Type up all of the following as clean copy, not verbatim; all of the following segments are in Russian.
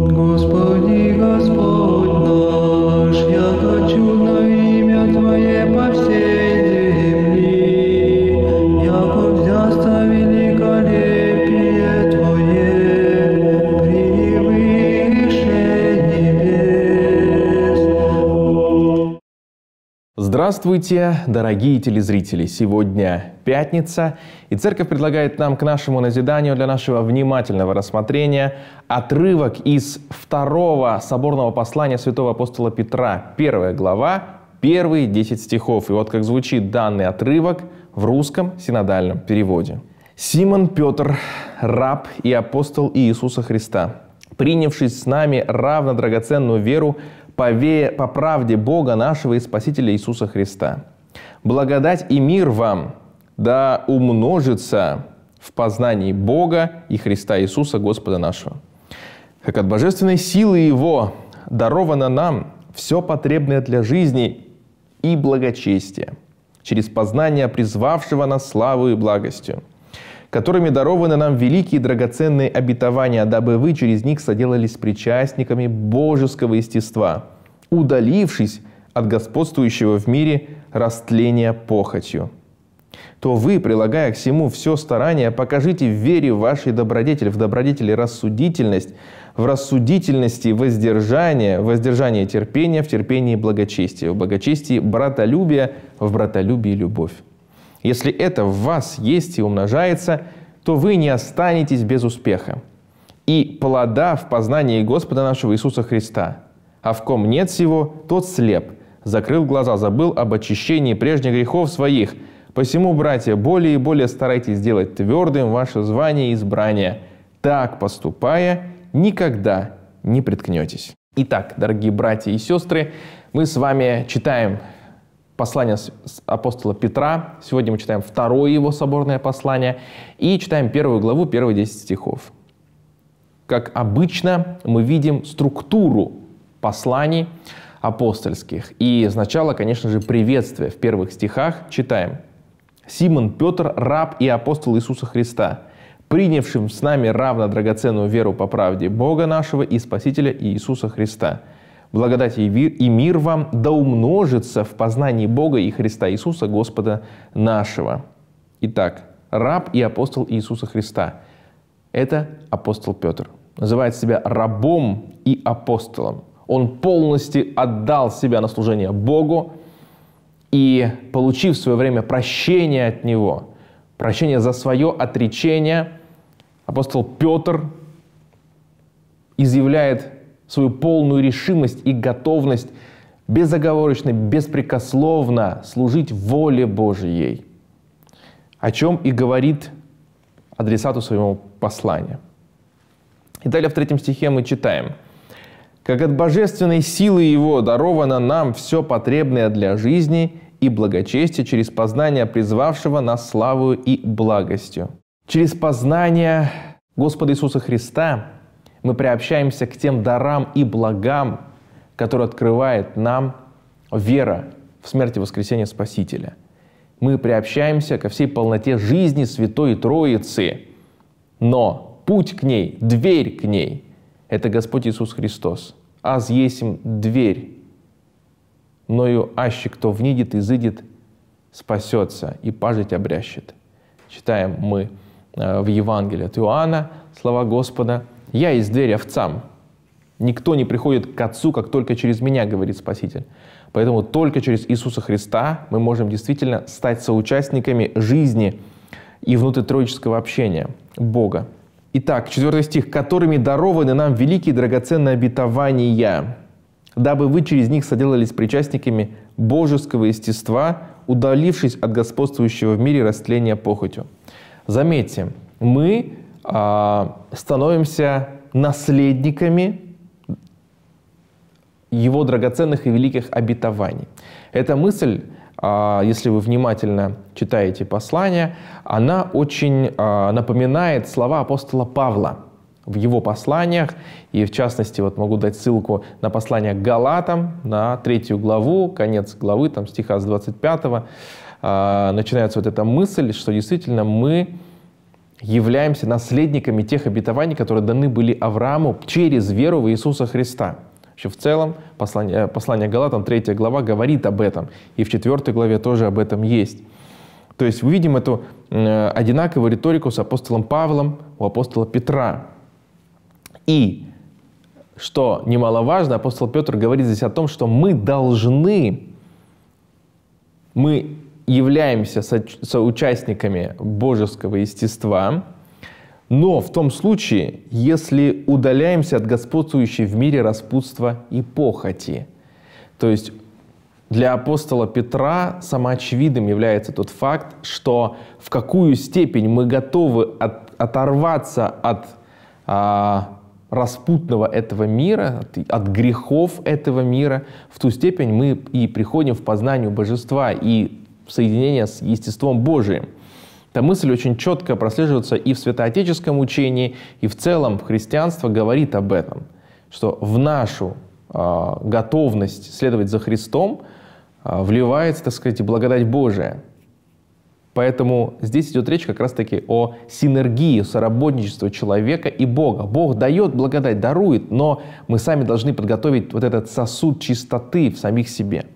Господи, Господь наш, я хочу на имя Твое по всей земли, яко взясто великолепие Твое превыше небес. Здравствуйте, дорогие телезрители! Сегодня пятница, и Церковь предлагает нам к нашему назиданию, для нашего внимательного рассмотрения, отрывок из второго соборного послания святого апостола Петра, 1 глава, первые 10 стихов. И вот как звучит данный отрывок в русском синодальном переводе. «Симон Петр, раб и апостол Иисуса Христа, принявшись с нами равно драгоценную веру по правде Бога нашего и Спасителя Иисуса Христа. Благодать и мир вам да умножится в познании Бога и Христа Иисуса Господа нашего. Как от божественной силы Его даровано нам все потребное для жизни и благочестия, через познание призвавшего нас славу и благостью, которыми дарованы нам великие драгоценные обетования, дабы вы через них соделались причастниками божеского естества, удалившись от господствующего в мире растления похотью. То вы, прилагая к всему все старание, покажите в вере вашей добродетель, в добродетели рассудительность, в рассудительности воздержание, в воздержании терпение, в терпении благочестие, в благочестии братолюбие, в братолюбии любовь. Если это в вас есть и умножается, то вы не останетесь без успеха и плода в познании Господа нашего Иисуса Христа. А в ком нет сего, тот слеп, закрыл глаза, забыл об очищении прежних грехов своих. Посему, братья, более и более старайтесь сделать твердым ваше звание и избрание. Так поступая, никогда не приткнетесь». Итак, дорогие братья и сестры, мы с вами читаем послание апостола Петра. Сегодня мы читаем второе его соборное послание и читаем 1 главу, первые 10 стихов. Как обычно, мы видим структуру посланий апостольских. И сначала, конечно же, приветствие в первых стихах читаем. «Симон Петр, раб и апостол Иисуса Христа, принявшим с нами равно драгоценную веру по правде Бога нашего и Спасителя Иисуса Христа. Благодать и мир вам да умножится в познании Бога и Христа Иисуса Господа нашего». Итак, раб и апостол Иисуса Христа – это апостол Петр. Называет себя рабом и апостолом. Он полностью отдал себя на служение Богу и, получив в свое время прощение от Него, прощение за свое отречение, апостол Петр изъявляет свою полную решимость и готовность безоговорочно, беспрекословно служить воле Божией, о чем и говорит адресату своего послания. И далее в 3 стихе мы читаем: «Как от божественной силы Его даровано нам все потребное для жизни и благочестия через познание призвавшего нас славою и благостью». Через познание Господа Иисуса Христа мы приобщаемся к тем дарам и благам, которые открывает нам вера в смерть и воскресение Спасителя. Мы приобщаемся ко всей полноте жизни Святой Троицы. Но путь к ней, дверь к ней – это Господь Иисус Христос. «Аз есмь дверь, мною аще кто внидит, изыдет, спасется, и пажить обрящет». Читаем мы в Евангелии от Иоанна слова Господа: «Я есть дверь овцам. Никто не приходит к Отцу, как только через Меня, говорит Спаситель». Поэтому только через Иисуса Христа мы можем действительно стать соучастниками жизни и внутритроического общения Бога. Итак, 4 стих. «Которыми дарованы нам великие драгоценные обетования, дабы вы через них соделались причастниками божеского естества, удалившись от господствующего в мире растления похотью». Заметьте, мы становимся наследниками Его драгоценных и великих обетований. Эта мысль, если вы внимательно читаете послание, она очень напоминает слова апостола Павла в его посланиях. И в частности, вот могу дать ссылку на послание к Галатам, на 3 главу, конец главы, там стиха с 25. Начинается вот эта мысль, что действительно мы являемся наследниками тех обетований, которые даны были Аврааму через веру в Иисуса Христа. Еще в целом послание Галатам, 3 глава, говорит об этом. И в 4 главе тоже об этом есть. То есть мы видим эту одинаковую риторику с апостолом Павлом, у апостола Петра. И, что немаловажно, апостол Петр говорит здесь о том, что мы являемся соучастниками божеского естества, но в том случае, если удаляемся от господствующей в мире распутства и похоти. То есть для апостола Петра самоочевидным является тот факт, что в какую степень мы готовы оторваться от распутного этого мира, от грехов этого мира, в ту степень мы и приходим в познанию божества и в соединение с естеством Божиим. Эта мысль очень четко прослеживается и в святоотеческом учении, и в целом христианство говорит об этом, что в нашу готовность следовать за Христом вливается, так сказать, благодать Божия. Поэтому здесь идет речь как раз-таки о синергии, соработничестве человека и Бога. Бог дает благодать, дарует, но мы сами должны подготовить вот этот сосуд чистоты в самих себе.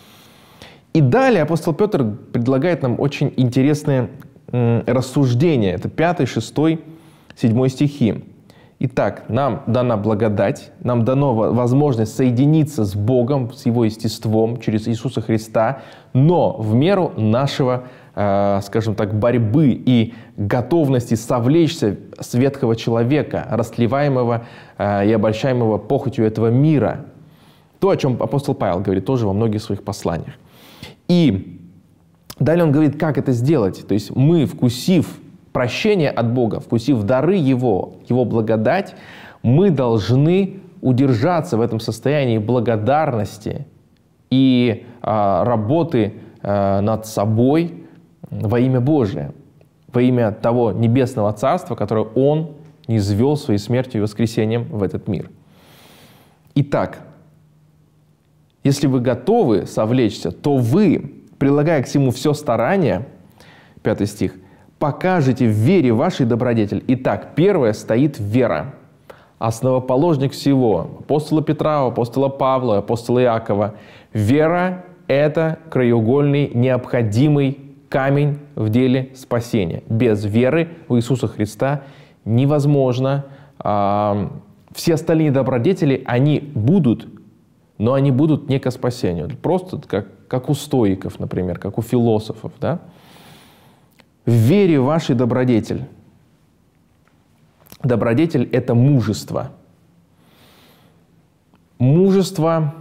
И далее апостол Петр предлагает нам очень интересные рассуждения. Это 5, 6, 7 стихи. Итак, нам дана благодать, нам дана возможность соединиться с Богом, с Его естеством через Иисуса Христа, но в меру нашего, скажем так, борьбы и готовности совлечься с ветхого человека, растлеваемого и обольщаемого похотью этого мира. То, о чем апостол Павел говорит тоже во многих своих посланиях. И далее он говорит, как это сделать. То есть мы, вкусив прощение от Бога, вкусив дары Его, Его благодать, мы должны удержаться в этом состоянии благодарности и работы над собой во имя Божие, во имя того небесного Царства, которое Он низвел своей смертью и воскресением в этот мир. Итак, если вы готовы совлечься, то вы, прилагая к всему все старание, 5 стих, покажете в вере вашей добродетель. Итак, первое стоит вера. Основоположник всего апостола Петра, апостола Павла, апостола Иакова. Вера – это краеугольный, необходимый камень в деле спасения. Без веры в Иисуса Христа невозможно. Все остальные добродетели, они будут, но они будут не ко спасению. Просто как у стоиков, например, как у философов. Да? В вере вашей добродетель. Добродетель – это мужество. Мужество,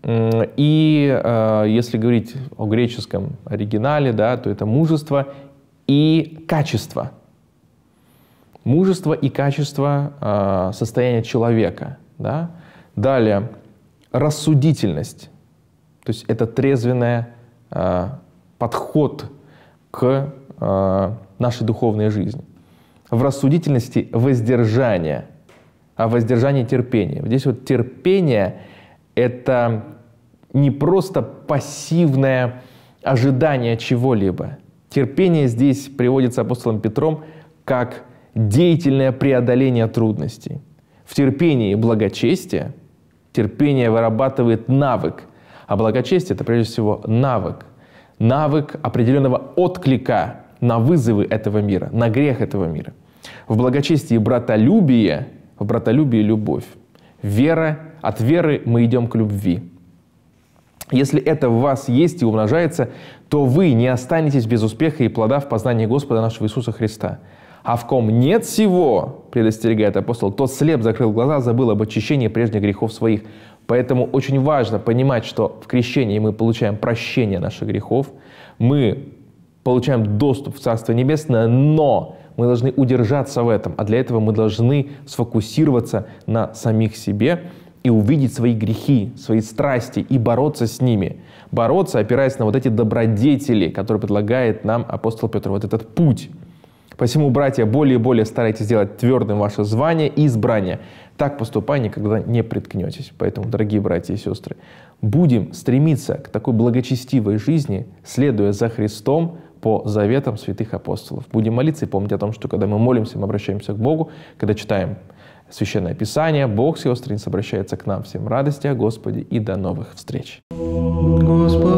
и если говорить о греческом оригинале, да, то это мужество и качество. Мужество и качество состояния человека. Да? Далее, рассудительность. То есть это трезвенный подход к нашей духовной жизни. В рассудительности воздержание, а в воздержании терпение. Здесь вот терпение – это не просто пассивное ожидание чего-либо. Терпение здесь приводится апостолом Петром как деятельное преодоление трудностей. В терпении благочестие, терпение вырабатывает навык, а благочестие – это прежде всего навык. Навык определенного отклика на вызовы этого мира, на грех этого мира. В благочестии братолюбие, в братолюбии любовь. Вера, от веры мы идем к любви. Если это в вас есть и умножается, то вы не останетесь без успеха и плода в познании Господа нашего Иисуса Христа. А в ком нет всего, предостерегает апостол, тот слеп закрыл глаза, забыл об очищении прежних грехов своих. Поэтому очень важно понимать, что в крещении мы получаем прощение наших грехов, мы получаем доступ в Царство Небесное, но мы должны удержаться в этом, а для этого мы должны сфокусироваться на самих себе и увидеть свои грехи, свои страсти и бороться с ними. Бороться, опираясь на вот эти добродетели, которые предлагает нам апостол Петр, вот этот путь. Посему, братья, более и более старайтесь сделать твердым ваше звание и избрание. Так поступая, никогда не приткнетесь. Поэтому, дорогие братья и сестры, будем стремиться к такой благочестивой жизни, следуя за Христом по заветам святых апостолов. Будем молиться и помнить о том, что когда мы молимся, мы обращаемся к Богу, когда читаем Священное Писание, Бог с Его страниц обращается к нам. Всем радости о Господе и до новых встреч. Господи,